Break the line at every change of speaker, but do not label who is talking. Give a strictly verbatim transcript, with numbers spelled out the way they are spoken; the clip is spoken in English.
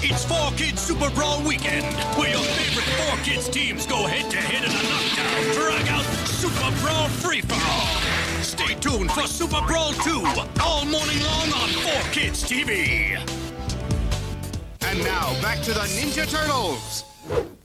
It's four Kids Super Brawl Weekend, where your favorite four Kids teams go head-to-head in a knockdown, drag-out Super Brawl free-for-all. Stay tuned for Super Brawl two, all morning long on four Kids T V.
And now, back to the Ninja Turtles.